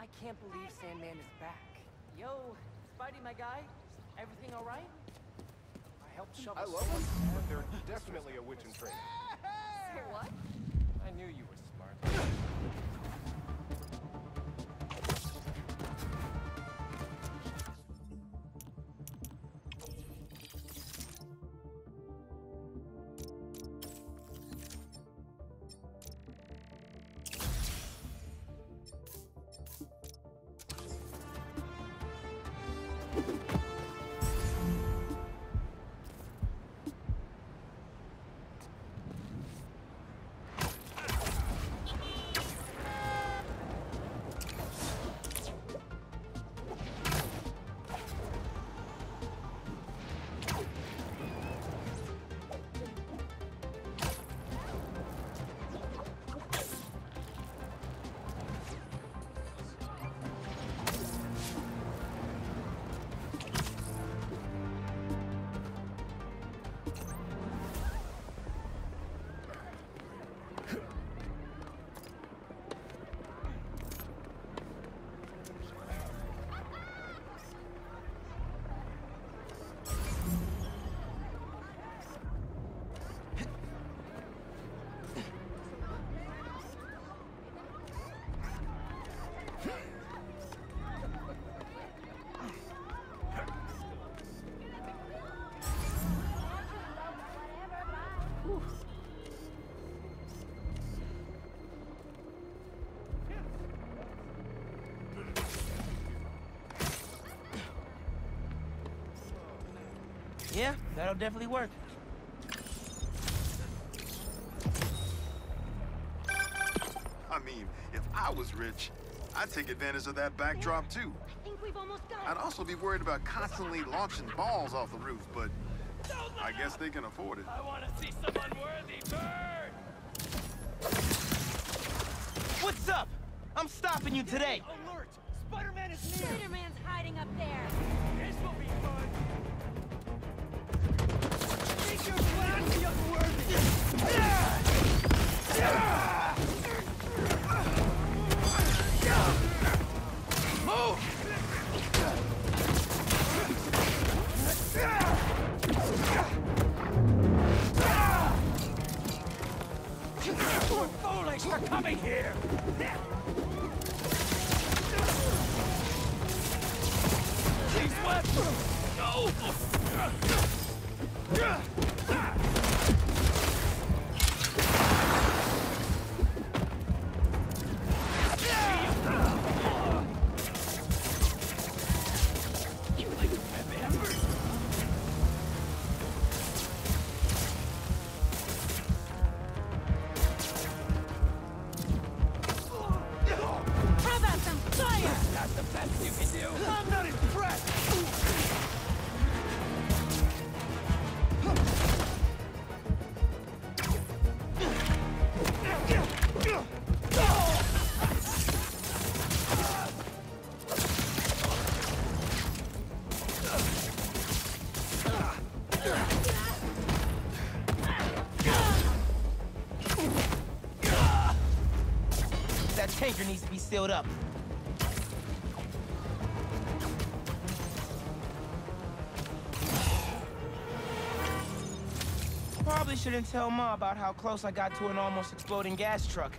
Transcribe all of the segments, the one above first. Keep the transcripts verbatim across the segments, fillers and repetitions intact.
I can't believe Sandman is back. Yo, Spidey, my guy. Everything all right? I helped shovel. I love them, but they're definitely a witch in training. Say what? I knew you were smart. Yeah, that'll definitely work. I mean, if I was rich, I'd take advantage of that backdrop too. I think we've almost done. I'd also be worried about constantly launching balls off the roof, but I guess they can afford it. I want to see some unworthy burn! What's up? I'm stopping you today. Alert! Spider-Man is near! Spider-Man's hiding up there. This will be fun! Take your plan, the unworthy! Move! We're foolish for coming here! Please, what? No! You like to have embers? How about some fire? That's the best you can do! I'm not impressed! That tanker needs to be sealed up. Probably shouldn't tell Ma about how close I got to an almost exploding gas truck.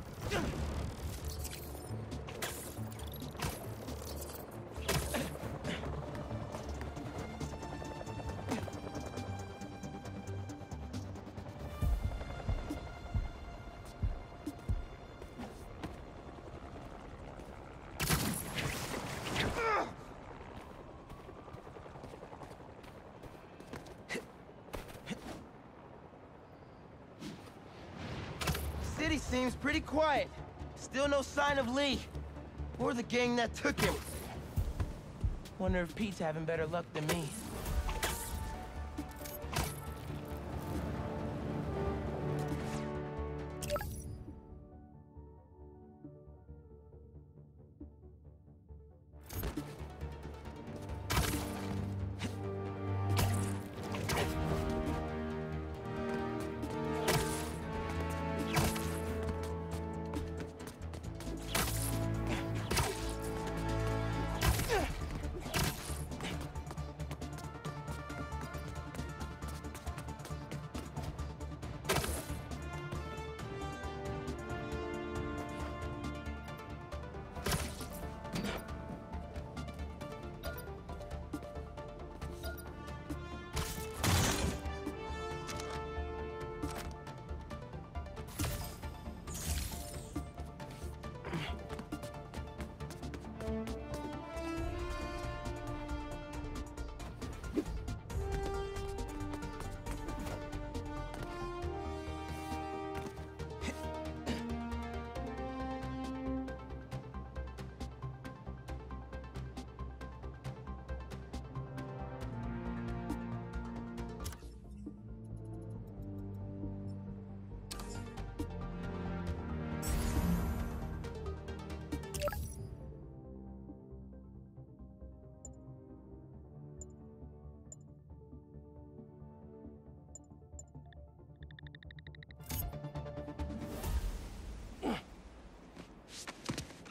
City seems pretty quiet. Still no sign of Lee. Or the gang that took him. Wonder if Pete's having better luck than me.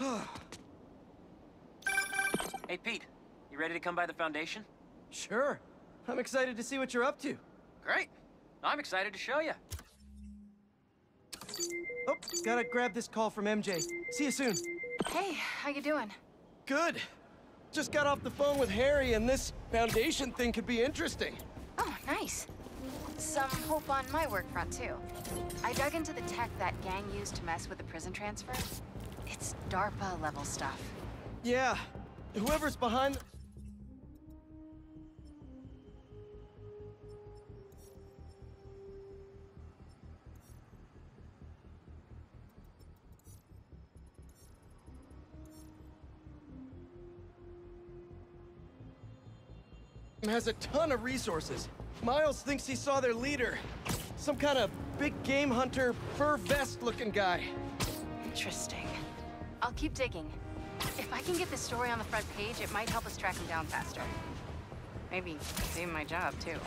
Hey, Pete. You ready to come by the Foundation? Sure. I'm excited to see what you're up to. Great. I'm excited to show you. Oh, gotta grab this call from M J. See you soon. Hey, how you doing? Good. Just got off the phone with Harry, and this Foundation thing could be interesting. Oh, nice. Some hope on my work front, too. I dug into the tech that gang used to mess with the prison transfer. It's DARPA-level stuff. Yeah. Whoever's behind... has a ton of resources. Miles thinks he saw their leader. Some kind of big game hunter, fur vest looking guy. Interesting. I'll keep digging. If I can get this story on the front page, it might help us track him down faster. Maybe save my job, too.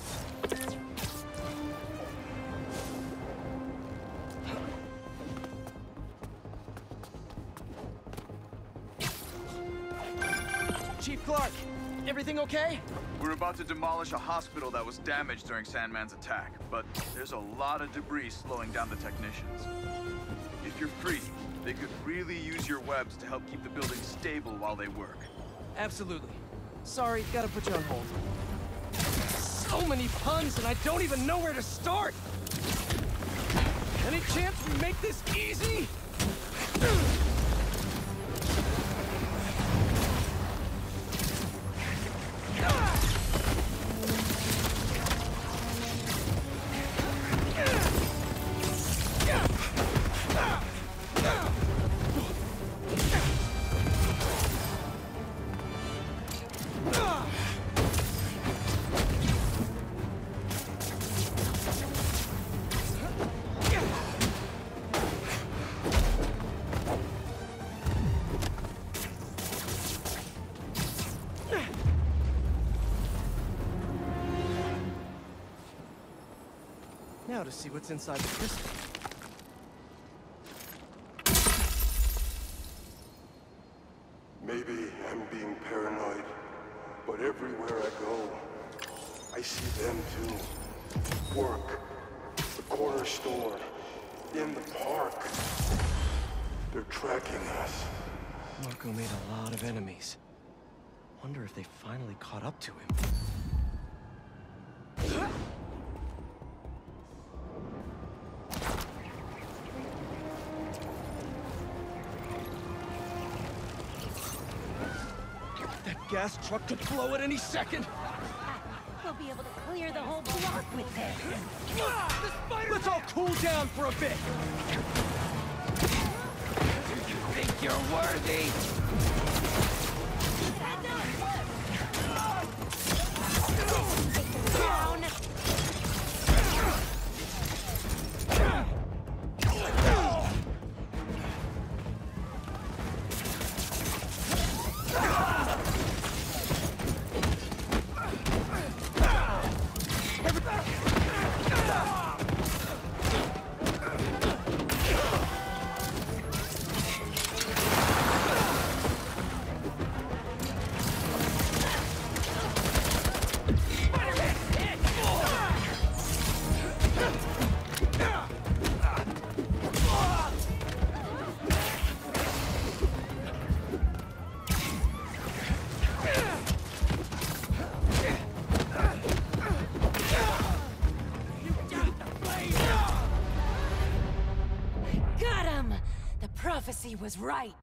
Chief Clark, everything okay? We're about to demolish a hospital that was damaged during Sandman's attack, but there's a lot of debris slowing down the technicians. If you're free, they could really use your webs to help keep the building stable while they work. Absolutely. Sorry, gotta put you on hold. So many puns, and I don't even know where to start! Any chance we make this easy? Now to see what's inside the crystal. Maybe I'm being paranoid, but everywhere I go, I see them too. Work, the corner store, in the park. They're tracking us. Marco made a lot of enemies. Wonder if they finally caught up to him. Gas truck could blow at any second. We'll be able to clear the whole block with this. Let's all cool down for a bit. You think you're worthy? Down. Prophecy was right.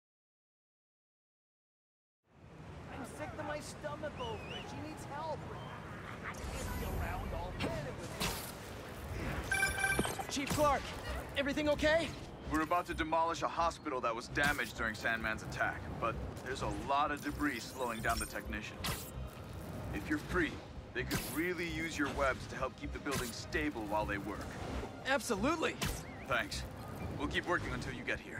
I'm sick to my stomach over it. She needs help. I can't be around all day. Chief Clark, everything okay? We're about to demolish a hospital that was damaged during Sandman's attack, but there's a lot of debris slowing down the technicians. If you're free, they could really use your webs to help keep the building stable while they work. Absolutely. Thanks. We'll keep working until you get here.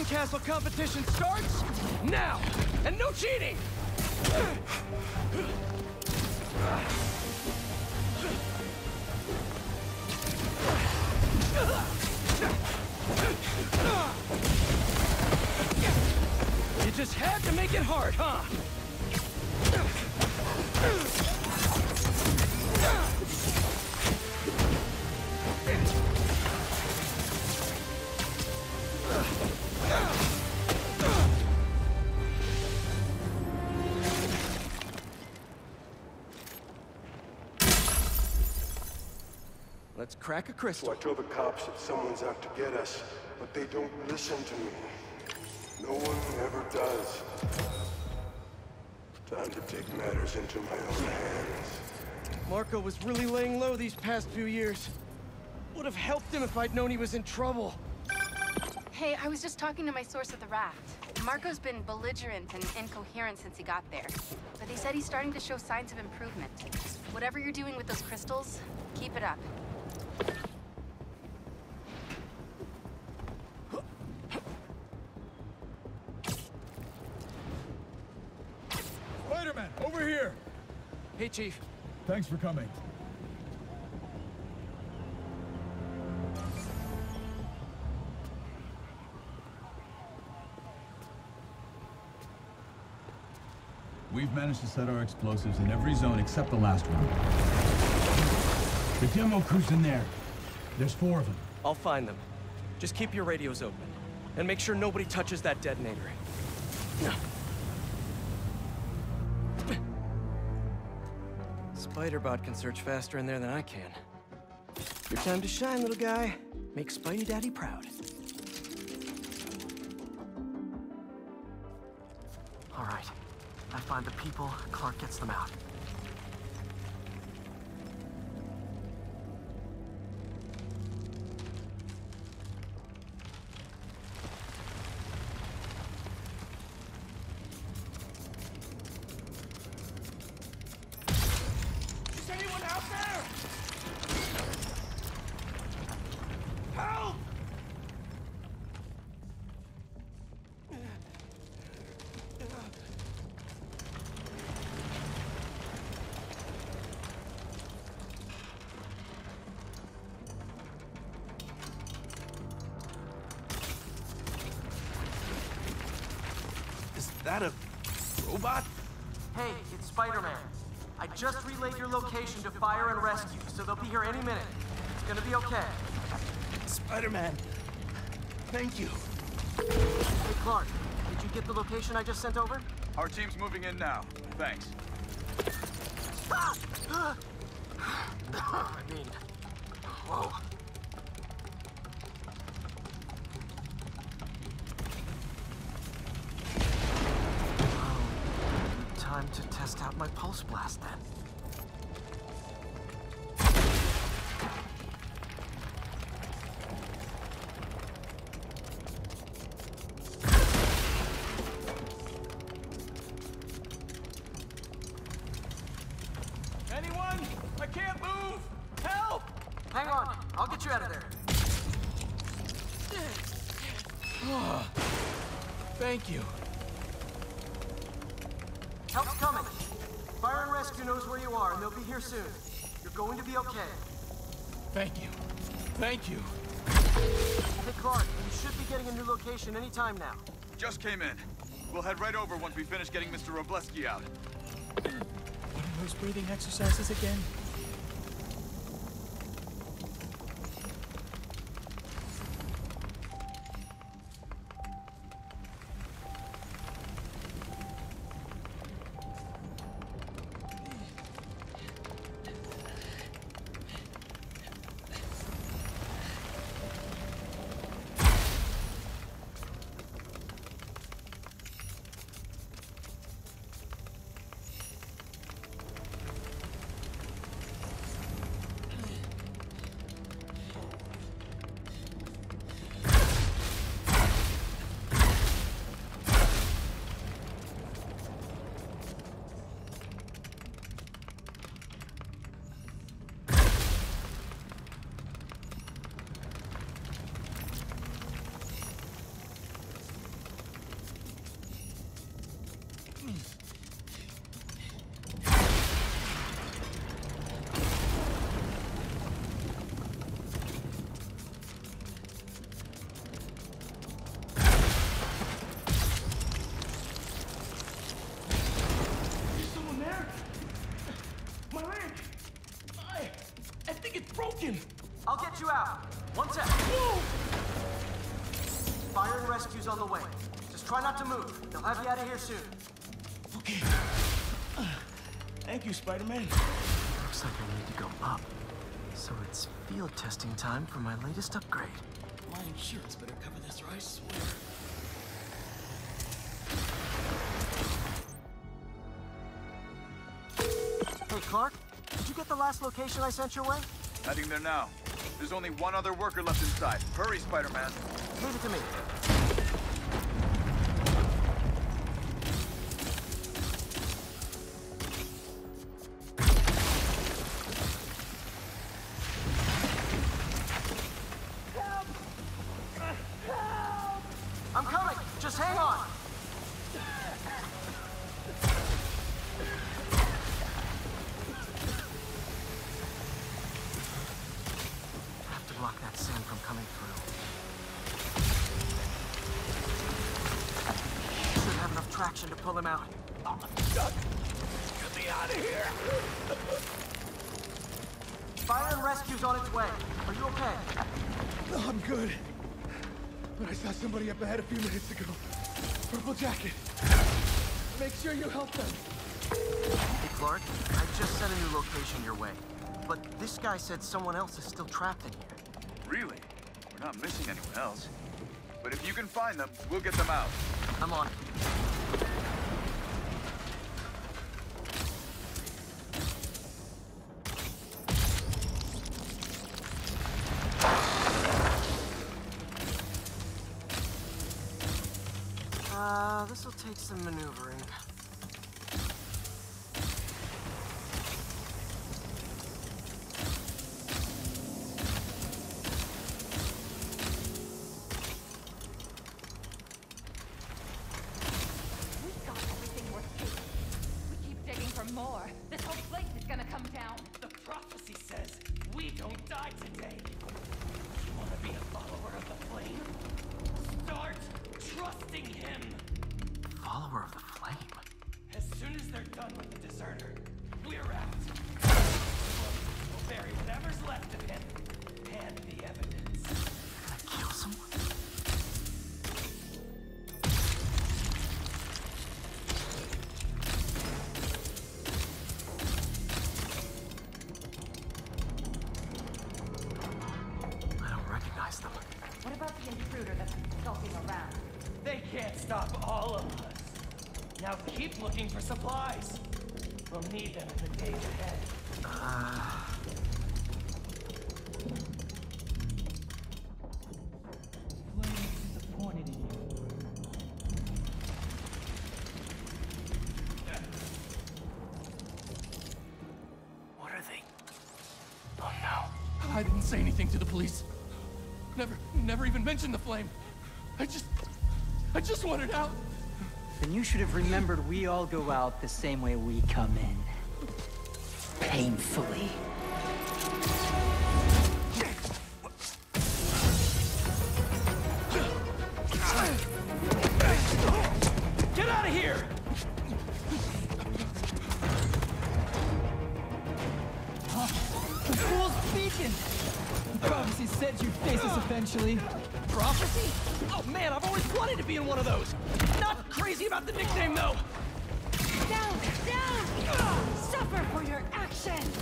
sandcastle competition starts now! And no cheating! You just had to make it hard, huh? Let's crack a crystal. So I tell the cops that someone's out to get us, but they don't listen to me. No one ever does. Time to take matters into my own hands. Marco was really laying low these past few years. Would have helped him if I'd known he was in trouble. Hey, I was just talking to my source at the raft. Marco's been belligerent and incoherent since he got there. But they said he's starting to show signs of improvement. Whatever you're doing with those crystals, keep it up. Spider-Man, over here! Hey, Chief. Thanks for coming. We've managed to set our explosives in every zone except the last one. The demo crew's in there. There's four of them. I'll find them. Just keep your radios open. And make sure nobody touches that detonator. Spider-Bot can search faster in there than I can. Your time to shine, little guy. Make Spidey Daddy proud. All right. I find the people, Clark gets them out. Is anyone out there? Help! Is that a robot? Hey, it's Spider-Man. I just relayed your location to Fire and Rescue, so they'll be here any minute. It's gonna be okay. Spider-Man. Thank you. Hey, Clark, did you get the location I just sent over? Our team's moving in now. Thanks. Stop! I mean, whoa. Time to test out my pulse blast, then. Anyone? I can't move! Help! Hang on, I'll get you out of there. Thank you. Help's coming. Fire and Rescue knows where you are, and they'll be here soon. You're going to be okay. Thank you. Thank you. Hey, Clark, you should be getting a new location any time now. Just came in. We'll head right over once we finish getting Mister Robleski out. What are those breathing exercises again? broken! I'll get you out. One sec. Whoa! Fire and rescue's on the way. Just try not to move. They'll have you out of here soon. Okay. Uh, thank you, Spider-Man. Looks like I need to go up. So it's field testing time for my latest upgrade. My insurance better cover this, or I swear. Hey, Clark. Did you get the last location I sent your way? Heading there now. There's only one other worker left inside. Hurry, Spider-Man. Leave it to me. I'm coming! Just hang on! Have to block that sand from coming through. Should have enough traction to pull him out. Oh, God. Get me out of here! Fire and rescue's on its way. Are you okay? No, I'm good. But I saw somebody up ahead a few minutes ago. Purple jacket. Make sure you help them. Hey, Clark. I just sent a new location your way. But this guy said someone else is still trapped in here. Really? We're not missing anyone else. But if you can find them, we'll get them out. I'm on it. Uh, this'll take some maneuvering. We've got everything worth taking. We keep digging for more. This whole place is gonna come down. The prophecy says we don't die today. You want to be a follower of the flame? Start trusting him. Follower of the flame? As soon as they're done with the deserter, we're out. We'll bury whatever's left of him and the evidence. Can I kill someone? I don't recognize them. What about the intruder that's skulking around? They can't stop all of us. Now keep looking for supplies. We'll need them in the days ahead. Uh... Flame disappointed in you. What are they? Oh no. I didn't say anything to the police. Never, never even mentioned the flame. I just, I just wanted out. Then you should have remembered we all go out the same way we come in. Painfully. Get out of here! The fool's beacon! The prophecy said you'd face us eventually. Prophecy? Oh man, I've always wanted to be in one of those. Not crazy about the nickname though. Down! Down! Suffer for your actions!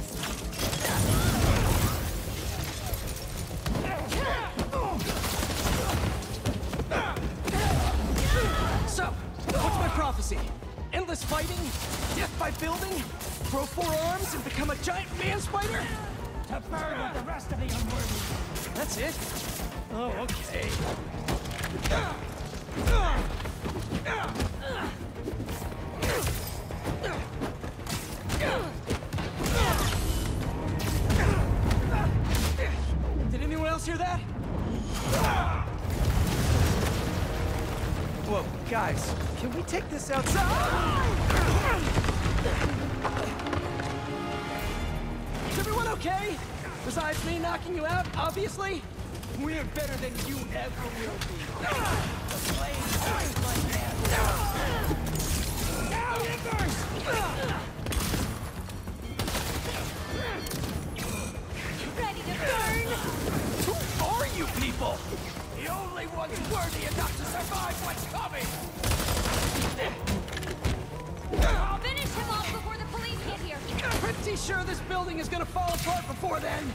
So, what's my prophecy? Endless fighting? Death by building? Grow four arms and become a giant man spider? To burn with the rest of the unworthy. That's it? Oh, okay. Did anyone else hear that? Whoa, guys, can we take this outside? Is everyone okay? Besides me knocking you out, obviously? We're better than you ever will be. The flame burns like that. Now Embers! Ready to pretty sure this building is gonna fall apart before then.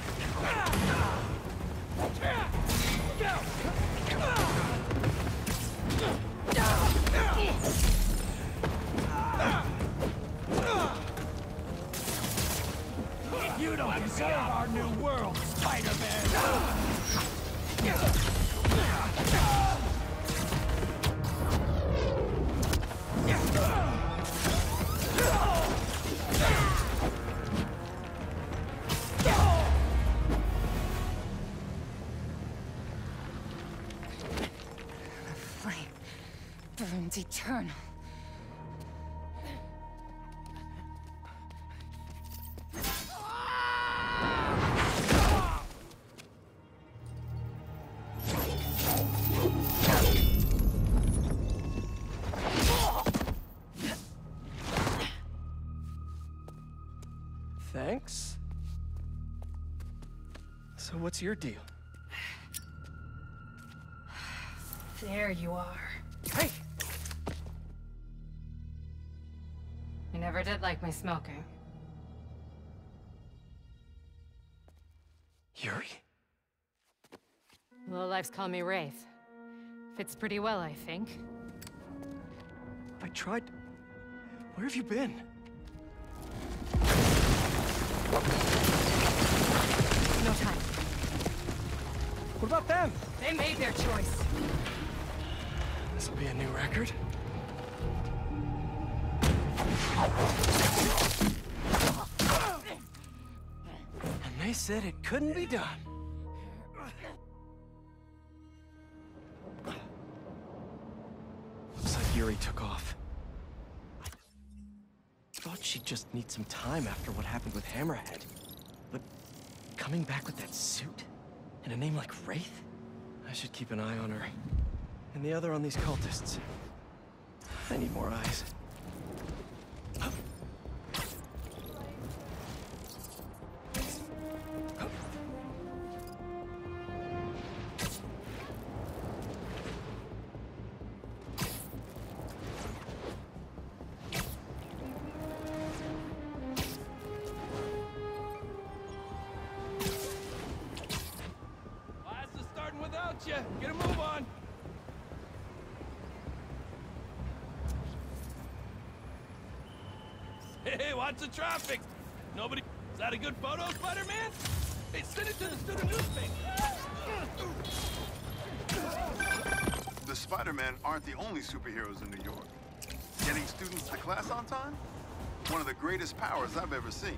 You don't deserve our new world, Spider-Man! Flame burns eternal. Thanks. So what's your deal? There you are. Hey! You never did like my smoking. Yuri? Lowlifes call me Wraith. Fits pretty well, I think. I tried... Where have you been? No time. What about them? They made their choice. This'll be a new record. And they said it couldn't be done. Looks like Yuri took off. Thought she'd just need some time after what happened with Hammerhead. But coming back with that suit? And a name like Wraith? I should keep an eye on her. And the other on these cultists. I need more eyes. You. Get a move on. Hey, watch the traffic. Nobody... Is that a good photo, Spider-Man? Hey, send it to the student newspaper. The Spider-Men aren't the only superheroes in New York. Getting students to class on time? One of the greatest powers I've ever seen.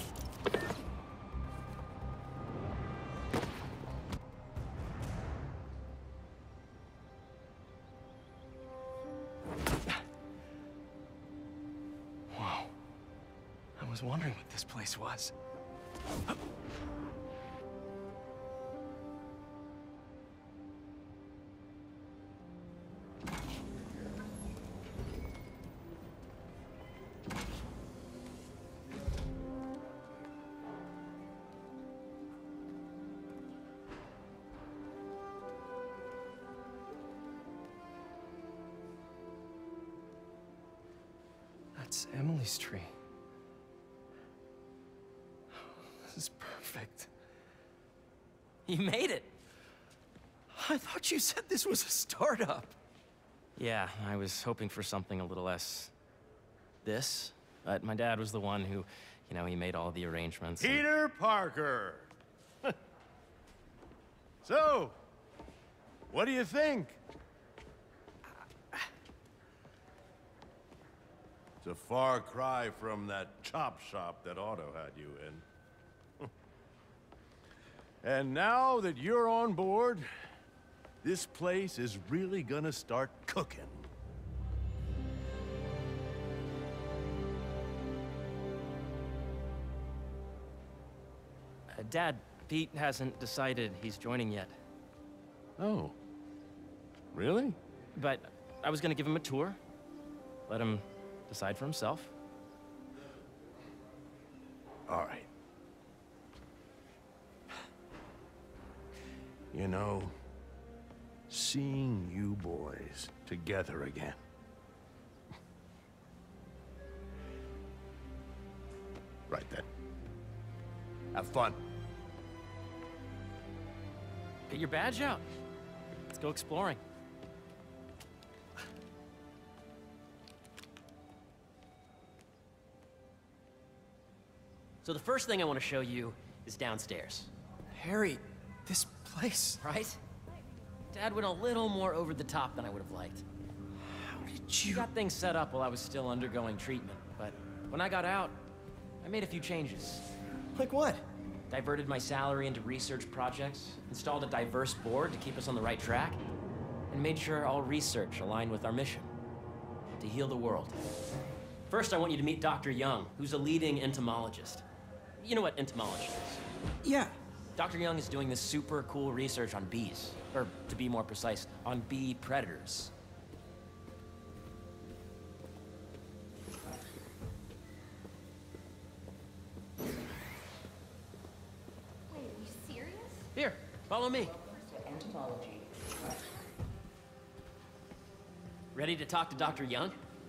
I was wondering what this place was. That's Emily's tree. This is perfect. You made it! I thought you said this was a startup. Yeah, I was hoping for something a little less... this. But my dad was the one who, you know, he made all the arrangements. and- Peter Parker! So, what do you think? It's a far cry from that chop shop that Otto had you in. And now that you're on board, this place is really gonna start cooking. Uh, Dad, Pete hasn't decided he's joining yet. Oh. Really? But I was gonna give him a tour. Let him decide for himself. All right. You know, seeing you boys together again. Right then. Have fun. Get your badge out. Let's go exploring. So the first thing I want to show you is downstairs. Harry, this place... Right? Dad went a little more over the top than I would have liked. How did you... Got things set up while I was still undergoing treatment, but when I got out, I made a few changes. Like what? Diverted my salary into research projects, installed a diverse board to keep us on the right track, and made sure all research aligned with our mission, to heal the world. First, I want you to meet Doctor Young, who's a leading entomologist. You know what entomology is? Yeah. Doctor Young is doing this super cool research on bees, or to be more precise, on bee predators. Wait, are you serious? Here, follow me. Entomology. Ready to talk to Doctor Young?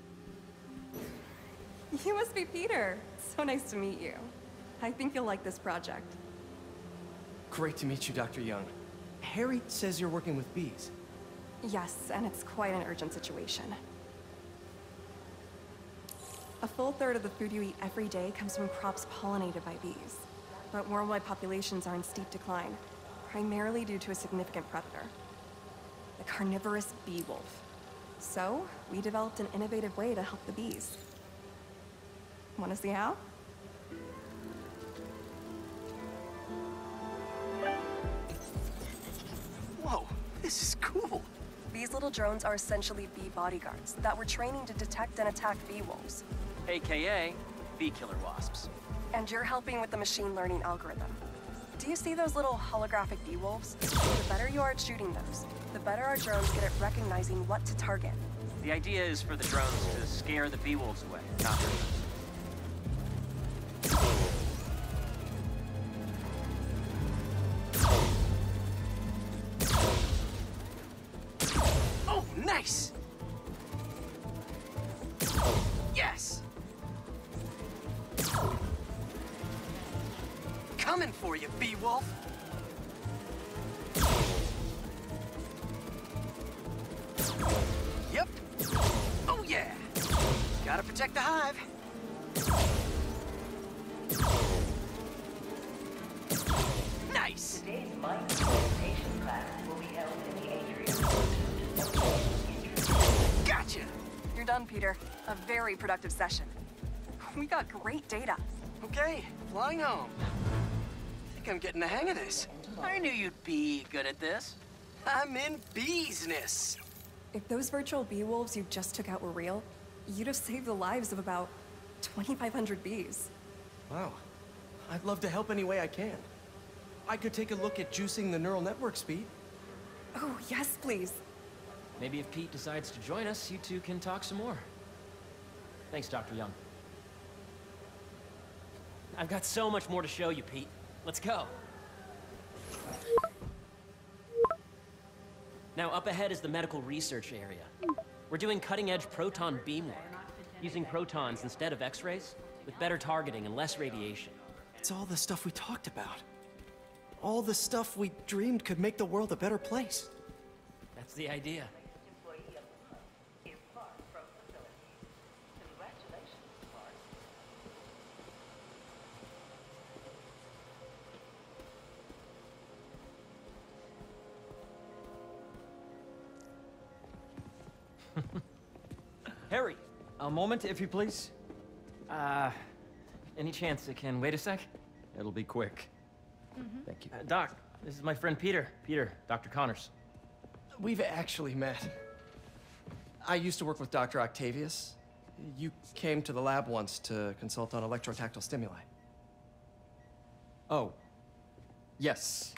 You must be Peter. So nice to meet you. I think you'll like this project. Great to meet you, Doctor Young. Harry says you're working with bees. Yes, and it's quite an urgent situation. A full third of the food you eat every day comes from crops pollinated by bees. But worldwide populations are in steep decline, primarily due to a significant predator, the carnivorous bee wolf. So, we developed an innovative way to help the bees. Want to see how? Whoa, this is cool. These little drones are essentially bee bodyguards that we're training to detect and attack bee wolves. A K A bee killer wasps. And you're helping with the machine learning algorithm. Do you see those little holographic bee wolves? The better you are at shooting those, the better our drones get at recognizing what to target. The idea is for the drones to scare the bee wolves away, not hurt them. Oh, nice! Yes! Coming for you, bee wolf! Yep. Oh, yeah! Gotta protect the hive. Nice! Today's micro-meditation class will be held in the atrium. Gotcha! You're done, Peter. A very productive session. We got great data. Okay, flying home. I think I'm getting the hang of this. I knew you'd be good at this. I'm in business. If those virtual bee wolves you just took out were real, you'd have saved the lives of about twenty-five hundred bees. Wow. I'd love to help any way I can. I could take a look at juicing the neural network speed. Oh, yes, please. Maybe if Pete decides to join us, you two can talk some more. Thanks, Doctor Young. I've got so much more to show you, Pete. Let's go. Now, up ahead is the medical research area. We're doing cutting-edge proton beam work, using protons instead of X-rays, with better targeting and less radiation. It's all the stuff we talked about. All the stuff we dreamed could make the world a better place. That's the idea. Harry! A moment, if you please. Uh, any chance it can wait a sec? It'll be quick. Mm-hmm. Thank you. Uh, Doc, this is my friend Peter. Peter, Doctor Connors. We've actually met. I used to work with Doctor Octavius. You came to the lab once to consult on electrotactile stimuli. Oh. Yes.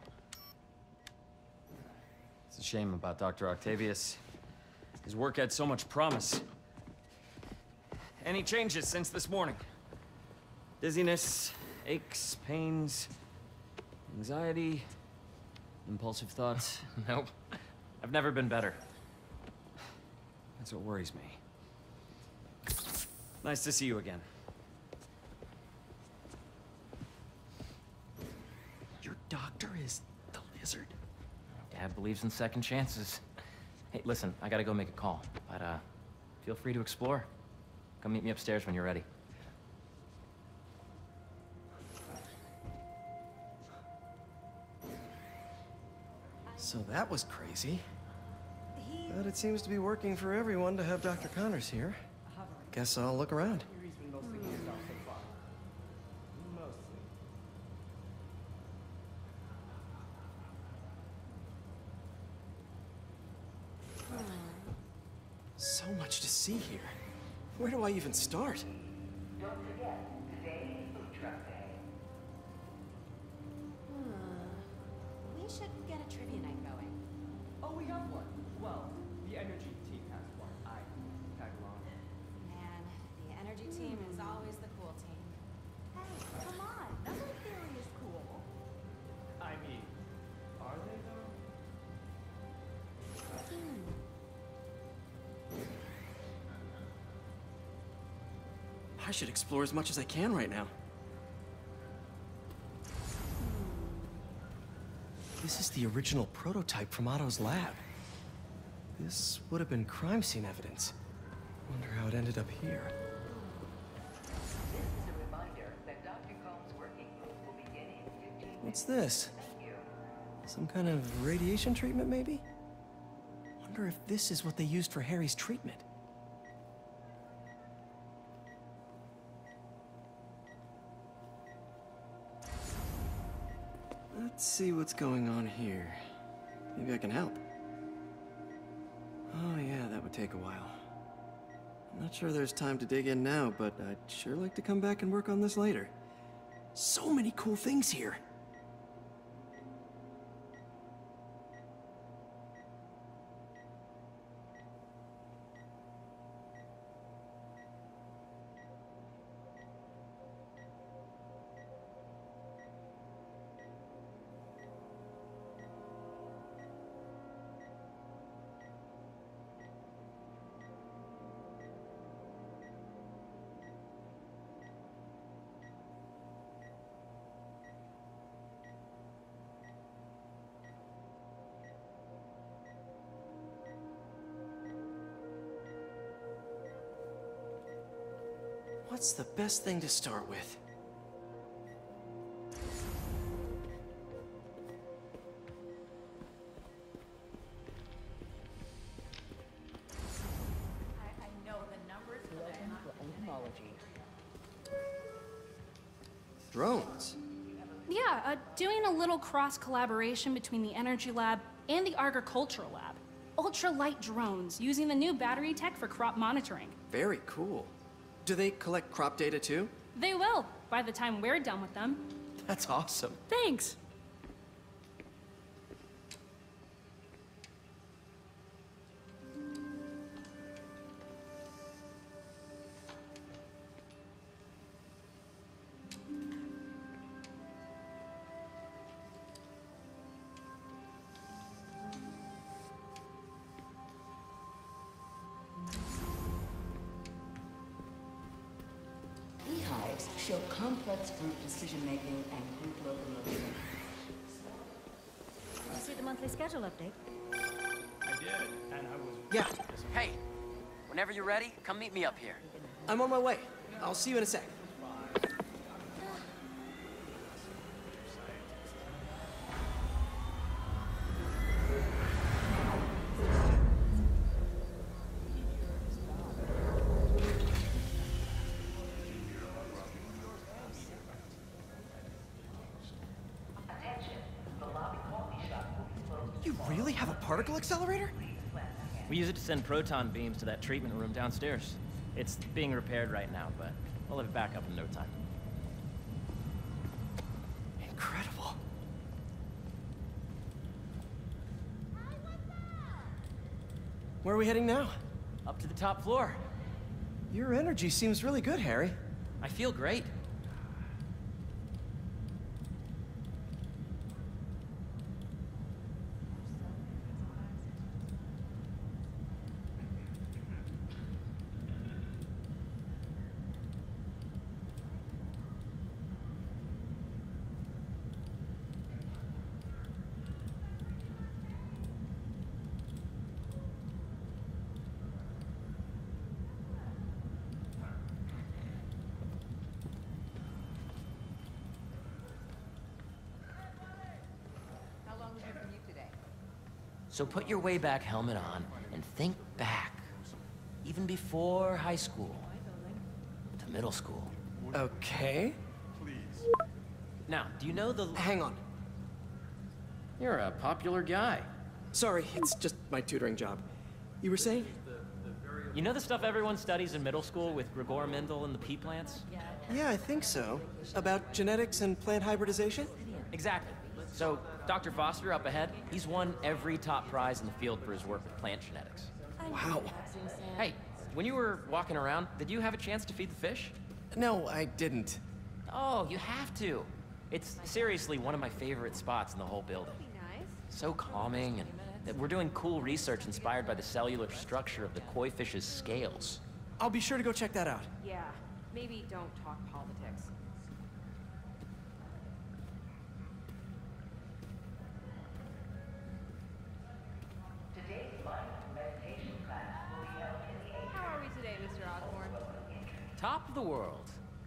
It's a shame about Doctor Octavius. His work had so much promise. Any changes since this morning? Dizziness, aches, pains, anxiety, impulsive thoughts? Nope. I've never been better. That's what worries me. Nice to see you again. doctor is the lizard. Dad believes in second chances. Hey, listen, I gotta go make a call, but uh, feel free to explore. Come meet me upstairs when you're ready. So that was crazy. But it seems to be working for everyone to have Doctor Connors here. Guess I'll look around. So much to see here. Where do I even start? Don't forget, today is Food Truck Day. We should get a trivia night going. Oh, we have one. Well, the energy team has one. I tag along. Man, the energy team is always the cool team. Hey, come on. Number theory is cool. I mean, are they though? I should explore as much as I can right now. This is the original prototype from Otto's lab. This would have been crime scene evidence. Wonder how it ended up here. This is a reminder that Doctor Combs' working group will begin in fifteen minutes. What's this? Thank you. Some kind of radiation treatment, maybe? Wonder if this is what they used for Harry's treatment. Let's see what's going on here. Maybe I can help. Oh yeah, that would take a while. I'm not sure there's time to dig in now, but I'd sure like to come back and work on this later. So many cool things here. What's the best thing to start with? I, I know the numbers, but I'm not. Drones. Yeah, uh, doing a little cross-collaboration between the Energy Lab and the Agricultural Lab. Ultra-light drones, using the new battery tech for crop monitoring. Very cool. Do they collect crop data too? They will, by the time we're done with them. That's awesome. Thanks. Beehives show complex group decision-making and group locomotion. You see the monthly schedule update? I did, and I was... Yeah. Hey, whenever you're ready, come meet me up here. I'm on my way. I'll see you in a sec. You really have a particle accelerator? We use it to send proton beams to that treatment room downstairs. It's being repaired right now, but we'll have it back up in no time. Incredible. Where are we heading now? Up to the top floor. Your energy seems really good, Harry. I feel great. So put your Wayback Helmet on and think back. Even before high school. To middle school. Okay. Now, do you know the... Hang on. You're a popular guy. Sorry, it's just my tutoring job. You were saying? You know the stuff everyone studies in middle school with Gregor Mendel and the pea plants? Yeah, I think so. About genetics and plant hybridization? Exactly. So, Doctor Foster up ahead, he's won every top prize in the field for his work with plant genetics. Wow. Hey, when you were walking around, did you have a chance to feed the fish? No, I didn't. Oh, you have to. It's seriously one of my favorite spots in the whole building. So calming, and that we're doing cool research inspired by the cellular structure of the koi fish's scales. I'll be sure to go check that out. Yeah, maybe don't talk politics. Today's mindful meditation class will be held in the How are we today, Mister Osborne? Top of the world.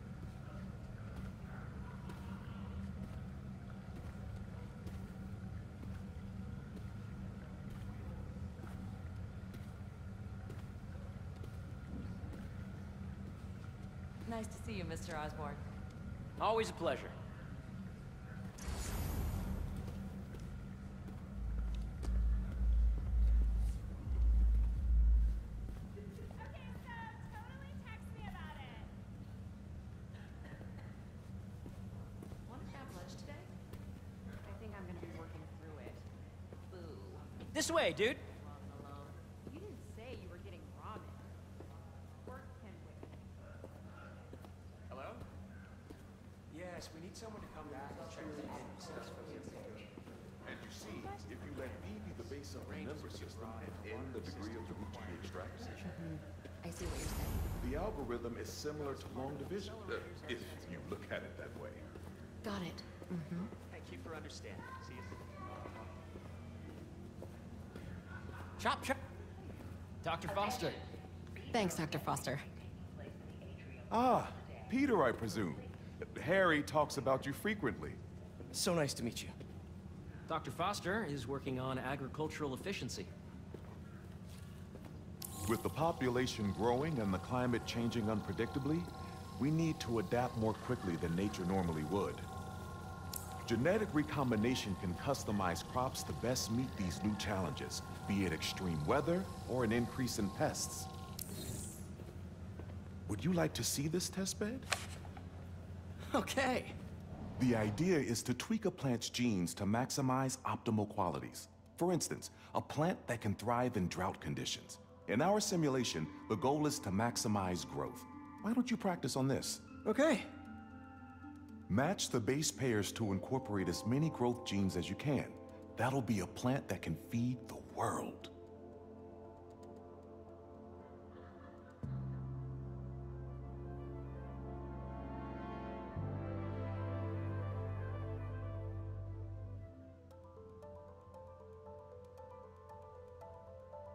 Nice to see you, Mister Osborne. Always a pleasure. Want to have lunch today? I think I'm gonna be working through it. Boo. This way, dude. You didn't say you were getting ramen. Work can wait. Hello? Yes, we need someone to come back and check the names. And you see, if you let B be the base of the number system and N the degree of the root to be extracted, I see what you're saying. the algorithm is similar to long division, uh, if you look at it that way. Got it. Mm-hmm. Thank you for understanding. See you soon. Chop, chop. Doctor Foster. Thanks, Doctor Foster. Ah, Peter, I presume. Harry talks about you frequently. So nice to meet you. Doctor Foster is working on agricultural efficiency. With the population growing and the climate changing unpredictably, we need to adapt more quickly than nature normally would. Genetic recombination can customize crops to best meet these new challenges, be it extreme weather or an increase in pests. Would you like to see this testbed? Okay. The idea is to tweak a plant's genes to maximize optimal qualities. For instance, a plant that can thrive in drought conditions. In our simulation, the goal is to maximize growth. Why don't you practice on this? Okay. Match the base pairs to incorporate as many growth genes as you can. That'll be a plant that can feed the world.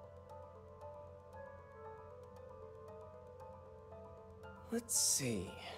Let's see.